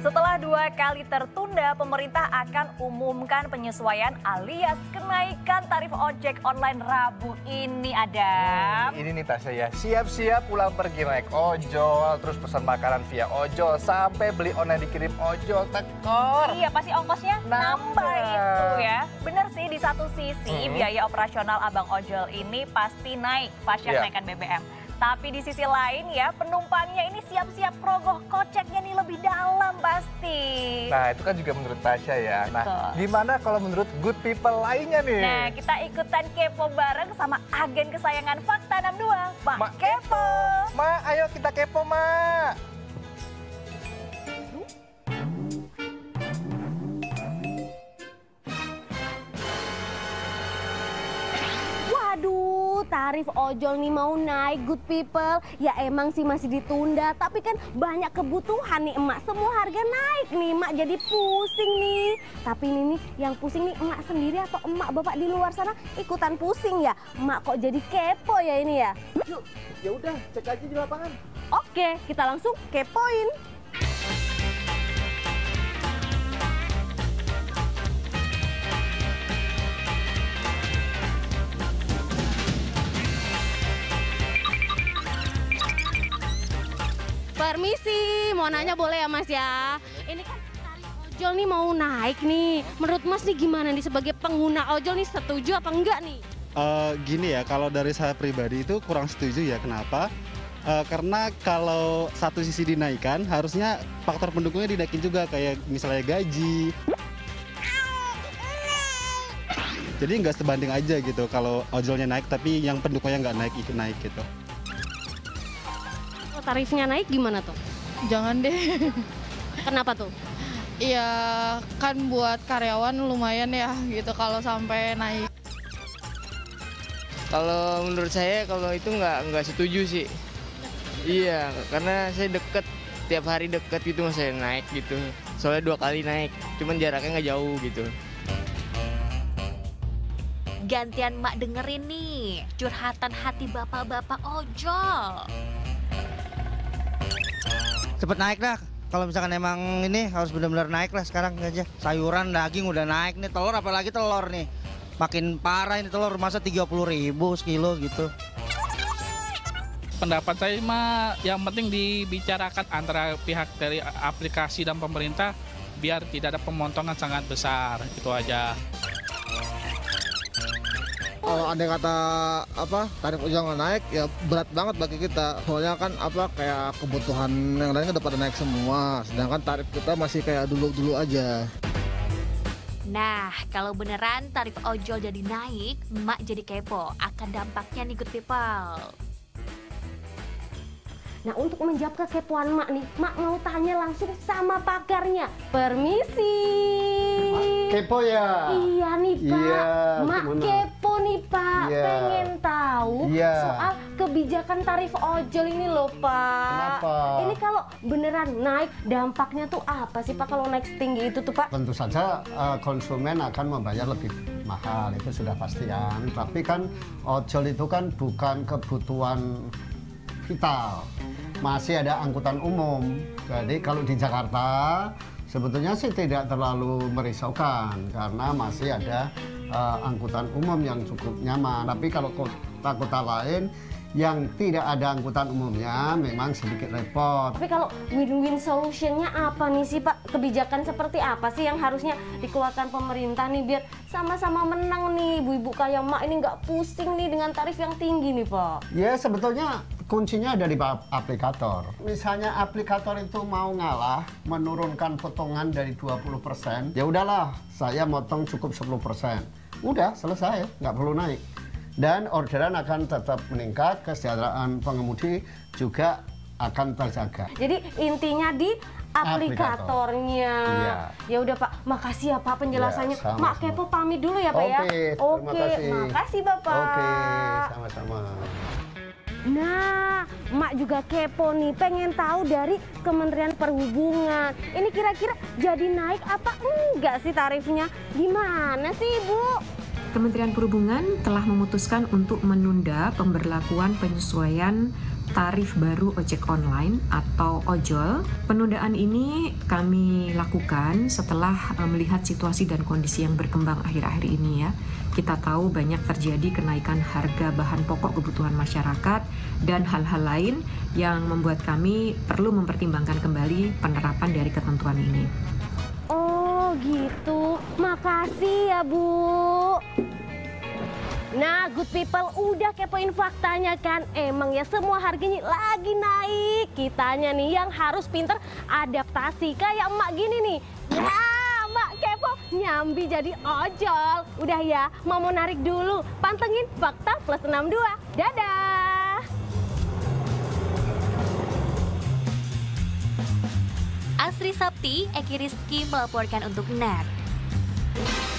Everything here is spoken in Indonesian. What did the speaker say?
Setelah 2 kali tertunda, pemerintah akan umumkan penyesuaian alias kenaikan tarif ojek online Rabu ini, Adam. Ini nih Tasya ya, siap-siap pulang pergi naik ojol, terus pesan makanan via ojol, sampai beli online dikirim ojol, tekor. Iya, pasti ongkosnya nambah itu ya. Bener sih, di satu sisi biaya operasional abang ojol ini pasti naik pasca kenaikan BBM. Tapi di sisi lain ya, penumpangnya ini siap-siap rogoh koceknya nih lebih dalam pasti. Nah itu kan juga menurut Tasya ya. Nah Betul. gimana kalau menurut good people lainnya nih? Nah kita ikutan kepo bareng sama agen kesayangan Fakta 62, Mak Kepo. Ma, ayo kita kepo, Ma. Waduh, tarif ojol nih mau naik, good people. Ya emang sih masih ditunda, tapi kan banyak kebutuhan nih emak. Semua harga naik nih, emak jadi pusing nih. Tapi ini nih yang pusing nih emak sendiri atau emak bapak di luar sana ikutan pusing ya? Emak kok jadi kepo ya ini ya? Yuk, ya udah cek aja di lapangan. Oke, kita langsung kepoin. Permisi, mau nanya boleh ya Mas ya? Ini kan tarif ojol nih mau naik nih. Menurut Mas nih gimana nih sebagai pengguna ojol nih, setuju apa enggak nih? Gini ya, kalau dari saya pribadi itu kurang setuju ya. Kenapa? Karena kalau satu sisi dinaikkan, harusnya faktor pendukungnya dinaikin juga, kayak misalnya gaji. Jadi nggak sebanding aja gitu, kalau ojolnya naik tapi yang pendukungnya nggak naik, ikut naik gitu. Tarifnya naik gimana tuh? Jangan deh. Kenapa tuh? Iya kan buat karyawan lumayan ya gitu kalau sampai naik. Kalau menurut saya kalau itu nggak setuju sih. Iya, karena saya deket, tiap hari deket gitu saya naik gitu. Soalnya 2 kali naik, cuman jaraknya nggak jauh gitu. Gantian Mak dengerin nih, curhatan hati bapak-bapak ojol. Cepet naik dah. Kalau misalkan emang ini harus benar-benar naik lah sekarang aja. Sayuran, daging udah naik nih, telur apalagi telur nih. Makin parah ini telur, masa 30.000 sekilo gitu. Pendapat saya mah yang penting dibicarakan antara pihak dari aplikasi dan pemerintah biar tidak ada pemotongan sangat besar, itu aja. Kalau ada kata tarif ojol nggak naik, ya berat banget bagi kita. Soalnya kan kayak kebutuhan yang lain udah pada naik semua. Sedangkan tarif kita masih kayak dulu-dulu aja. Nah, kalau beneran tarif ojol jadi naik, Mak jadi kepo akan dampaknya nih good people. Nah untuk menjawab kekepoan Mak nih, Mak mau tanya langsung sama pakarnya. Permisi. Kepo ya? Iya nih Pak, iya, Mak gimana? kepo nih Pak, Iya. pengen tahu soal kebijakan tarif ojol ini loh Pak. Kenapa? Ini kalau beneran naik, dampaknya tuh apa sih Pak kalau naik setinggi itu tuh Pak? Tentu saja konsumen akan membayar lebih mahal, itu sudah pastian. Tapi kan ojol itu kan bukan kebutuhan vital, masih ada angkutan umum. Jadi kalau di Jakarta sebetulnya sih tidak terlalu merisaukan karena masih ada angkutan umum yang cukup nyaman. Tapi kalau kota-kota lain yang tidak ada angkutan umumnya memang sedikit repot. Tapi kalau win-win solutionnya apa nih sih Pak? Kebijakan seperti apa sih yang harusnya dikeluarkan pemerintah nih biar sama-sama menang nih ibu-ibu kayak Mak ini nggak pusing nih dengan tarif yang tinggi nih Pak? Ya sebetulnya kuncinya ada di aplikator. Misalnya aplikator itu mau ngalah menurunkan potongan dari 20%, ya udahlah saya motong cukup 10%. Udah selesai, nggak perlu naik. Dan orderan akan tetap meningkat, kesejahteraan pengemudi juga akan terjaga. Jadi intinya di aplikatornya. Iya. Ya udah Pak, makasih ya Pak penjelasannya. Ya, sama-sama. Mak kepo pamit dulu ya Pak ya. Terima kasih. Makasih Bapak. Oke, sama-sama. Nah, Mak juga kepo nih, pengen tahu dari Kementerian Perhubungan. Ini kira-kira jadi naik apa enggak sih tarifnya? Gimana sih Ibu? Kementerian Perhubungan telah memutuskan untuk menunda pemberlakuan penyesuaian tarif baru ojek online atau ojol. Penundaan ini kami lakukan setelah melihat situasi dan kondisi yang berkembang akhir-akhir ini ya. Kita tahu banyak terjadi kenaikan harga bahan pokok kebutuhan masyarakat dan hal-hal lain yang membuat kami perlu mempertimbangkan kembali penerapan dari ketentuan ini. Oh gitu, makasih ya Bu. Nah, good people, udah kepoin faktanya kan? Emang ya semua harganya lagi naik. Kitanya nih yang harus pinter adaptasi kayak emak gini nih. Ya, emak kepo nyambi jadi ojol. Udah ya, mau narik dulu. Pantengin Fakta Plus 62. Dadah! Asri Sapti, Eki Rizky melaporkan untuk NET.